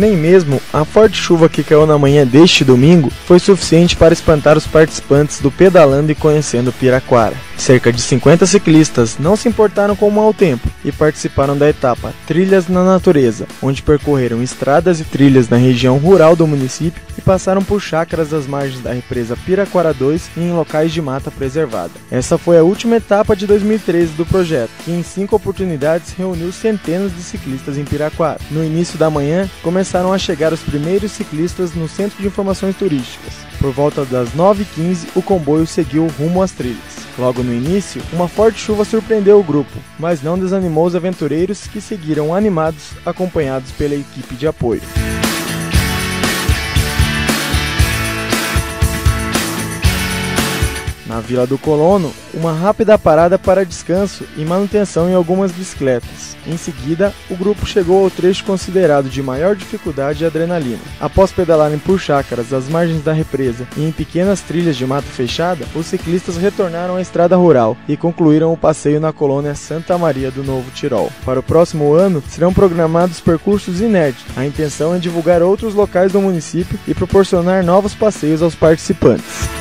Nem mesmo a forte chuva que caiu na manhã deste domingo foi suficiente para espantar os participantes do Pedalando e Conhecendo Piraquara. Cerca de 50 ciclistas não se importaram com o mau tempo e participaram da etapa Trilhas na Natureza, onde percorreram estradas e trilhas na região rural do município e passaram por chácaras das margens da represa Piraquara 2 e em locais de mata preservada. Essa foi a última etapa de 2013 do projeto, que em 5 oportunidades reuniu centenas de ciclistas em Piraquara. No início da manhã, começaram a chegar os primeiros ciclistas no Centro de Informações Turísticas. Por volta das 9h15, o comboio seguiu rumo às trilhas. Logo no início, uma forte chuva surpreendeu o grupo, mas não desanimou os aventureiros que seguiram animados, acompanhados pela equipe de apoio. Na Vila do Colono, uma rápida parada para descanso e manutenção em algumas bicicletas. Em seguida, o grupo chegou ao trecho considerado de maior dificuldade e adrenalina. Após pedalarem por chácaras às margens da represa e em pequenas trilhas de mata fechada, os ciclistas retornaram à estrada rural e concluíram o passeio na colônia Santa Maria do Novo Tirol. Para o próximo ano, serão programados percursos inéditos. A intenção é divulgar outros locais do município e proporcionar novos passeios aos participantes.